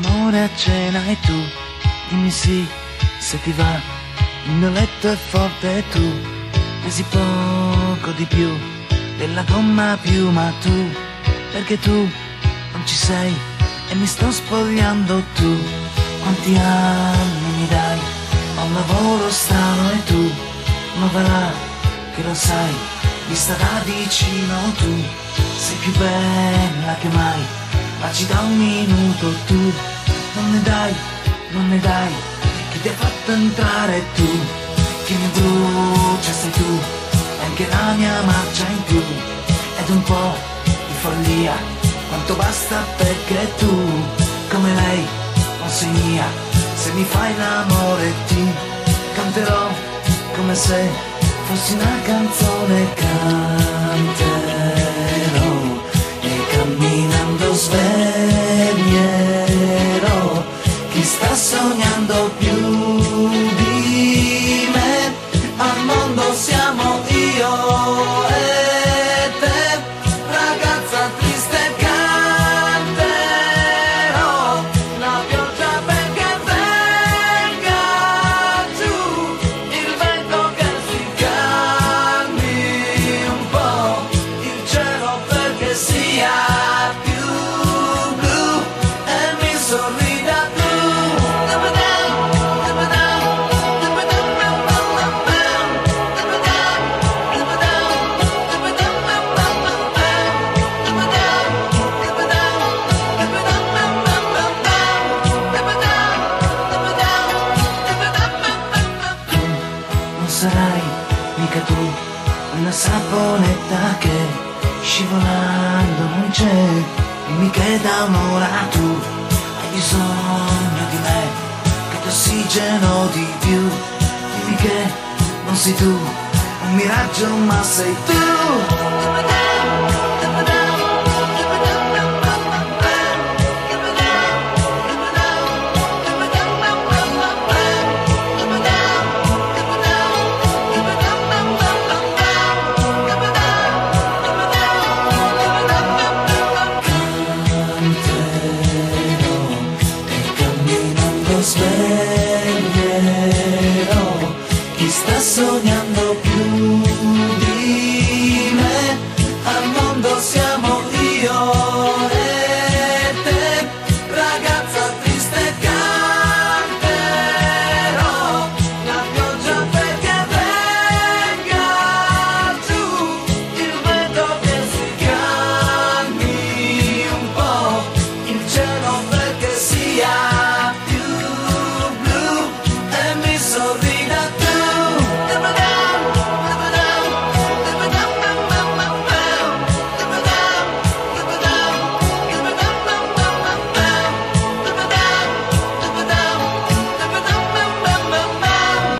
l'amore a cena e tu dimmi sì, se ti va. Il mio letto è forte e tu pesi poco di più della gomma più, ma tu, perché tu non ci sei e mi sto spogliando. Tu quanti anni mi dai? Ho un lavoro strano e tu, ma va là che lo sai, vista da vicino tu sei più bella che mai, ma ci dà un minuto. Tu non ne dai, chi ti ha fatto entrare? Tu chi mi brucia sei tu, e anche la mia marcia in più, ed un po' di follia, quanto basta perché tu, come lei, non sei mia. Se mi fai l'amore ti canterò come se fossi una canzone, canterò e camminando sveglierò chi sta sognando più di me. Al mondo siamo io e te, ragazza triste, canterò la pioggia perché venga giù, il vento che si calmi un po', il cielo perché sia più blu e mi sorrida tu. Non sarai mica tu una saponetta che scivolando non c'è, dimmi che da un'ora tu hai bisogno di me, che ti ossigeno di più, dimmi che non sei tu un miraggio ma sei tu. Sveglierò chi sta sognando